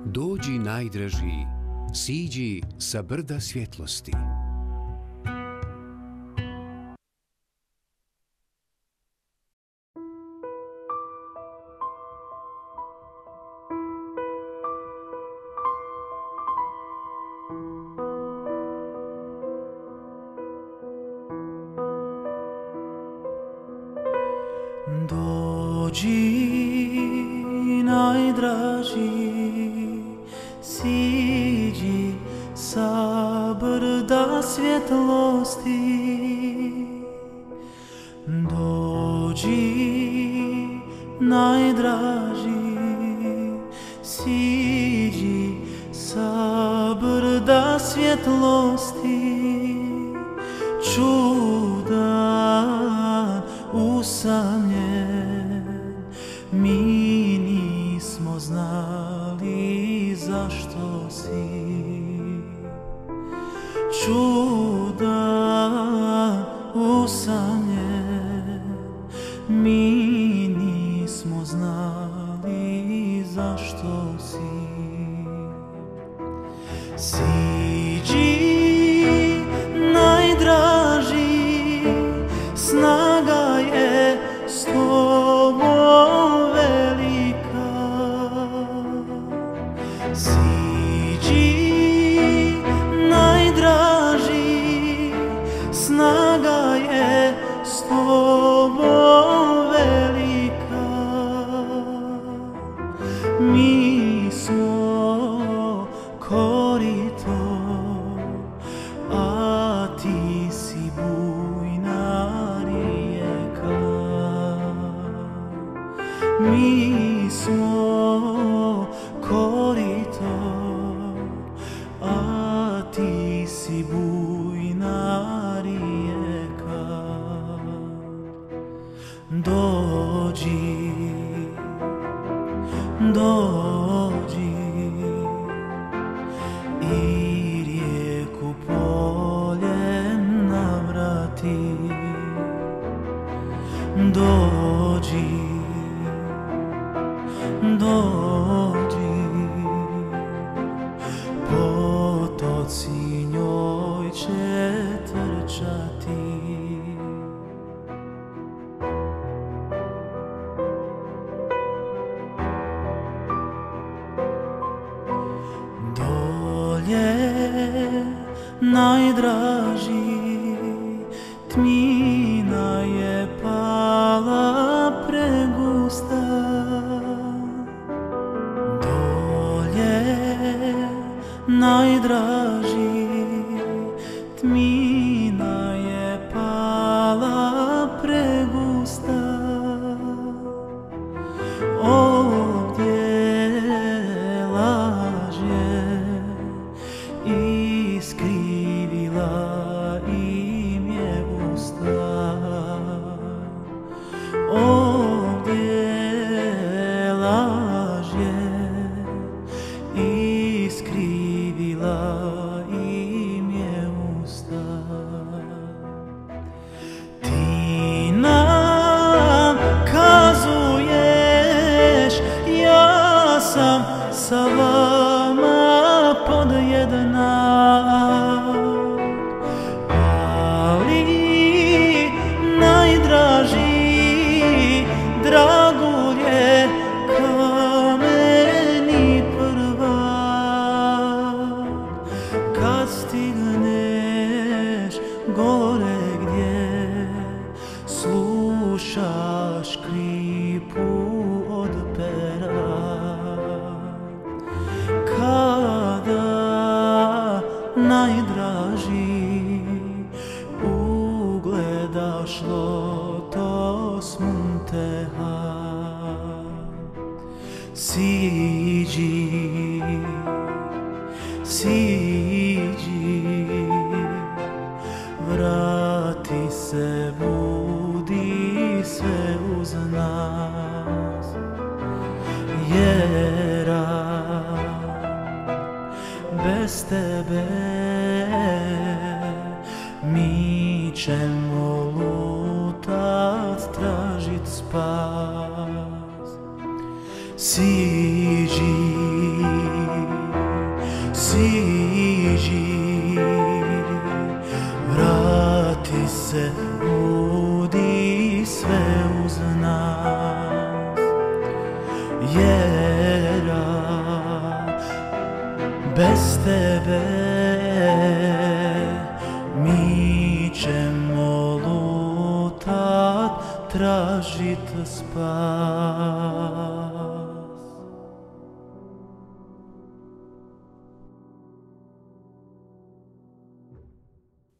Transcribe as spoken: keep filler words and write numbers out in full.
Dođi najdraži, siđi sa brda svjetlosti. Dođi najdraži, siđi sa brda svjetlosti. Dođi najdraži, siđi sa brda svjetlosti. Čudan usamljen, mi nismo znali zašto si. Čudan usamljen, mi nismo znali zašto si. Siđi najdraži, snaga je s tobom velika. Siđi najdraži, snaga je s tobom velika. Mi smo korito, a ti si bujna rijeka. Mi smo korito, a ti si bujna rijeka. Dođi, dođi i rijeku poljem navrati. Dođi, dođi, potoci njoj će trčati. Dolje najdraži, tmina je pala pregusta. Dolje najdraži, tmina je pala pregusta. Ovdje laž je iskrivila im je usta. Ovdje laž je iskrivila im je usta. Ti nam kazuješ, ja sam sa vama podjednak, ali najdraži dragulje kameni prvak. Kad stigneš gore gdje slušaš škripu od pera, kada najdraži ugledaš lotos Munteha. Siđi, siđi, vrati se, budi sve uz nas, jer bez tebe mi ćemo lutat, tražit spas. Siđi, siđi, vrati se, budi sve uz nas, jer bez tebe mi ćemo lutat, tražit spas.